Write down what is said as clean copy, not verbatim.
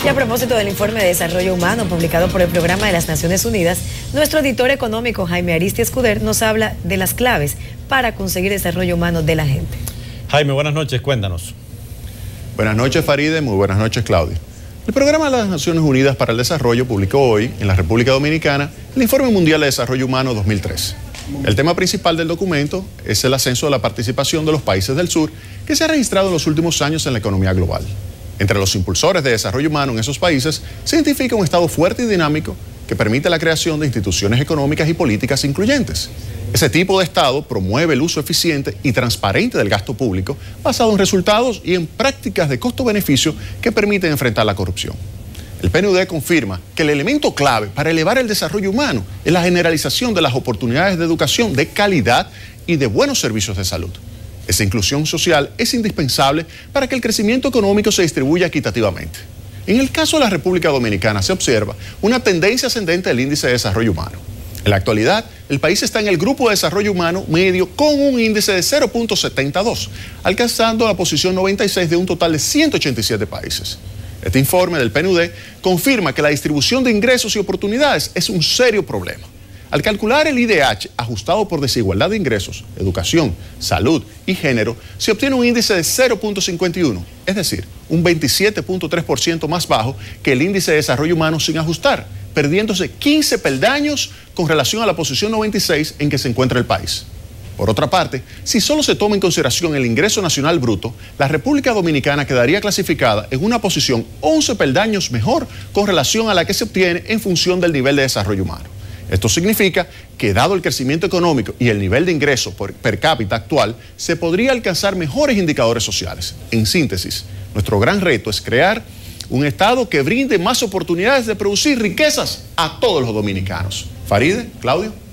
Y a propósito del informe de desarrollo humano publicado por el Programa de las Naciones Unidas, nuestro editor económico Jaime Aristi Escuder nos habla de las claves para conseguir desarrollo humano de la gente. Jaime, buenas noches, cuéntanos. Buenas noches, Faride, muy buenas noches, Claudia. El Programa de las Naciones Unidas para el Desarrollo publicó hoy, en la República Dominicana, el Informe Mundial de Desarrollo Humano 2013. El tema principal del documento es el ascenso de la participación de los países del sur que se ha registrado en los últimos años en la economía global. Entre los impulsores de desarrollo humano en esos países se identifica un Estado fuerte y dinámico que permite la creación de instituciones económicas y políticas incluyentes. Ese tipo de Estado promueve el uso eficiente y transparente del gasto público basado en resultados y en prácticas de costo-beneficio que permiten enfrentar la corrupción. El PNUD confirma que el elemento clave para elevar el desarrollo humano es la generalización de las oportunidades de educación de calidad y de buenos servicios de salud. Esa inclusión social es indispensable para que el crecimiento económico se distribuya equitativamente. En el caso de la República Dominicana se observa una tendencia ascendente del índice de desarrollo humano. En la actualidad, el país está en el grupo de desarrollo humano medio con un índice de 0.72, alcanzando la posición 96 de un total de 187 países. Este informe del PNUD confirma que la distribución de ingresos y oportunidades es un serio problema. Al calcular el IDH ajustado por desigualdad de ingresos, educación, salud y género, se obtiene un índice de 0.51, es decir, un 27.3% más bajo que el índice de desarrollo humano sin ajustar, perdiéndose 15 peldaños con relación a la posición 96 en que se encuentra el país. Por otra parte, si solo se toma en consideración el ingreso nacional bruto, la República Dominicana quedaría clasificada en una posición 11 peldaños mejor con relación a la que se obtiene en función del nivel de desarrollo humano. Esto significa que, dado el crecimiento económico y el nivel de ingreso per cápita actual, se podría alcanzar mejores indicadores sociales. En síntesis, nuestro gran reto es crear un Estado que brinde más oportunidades de producir riquezas a todos los dominicanos. Faride, Claudio.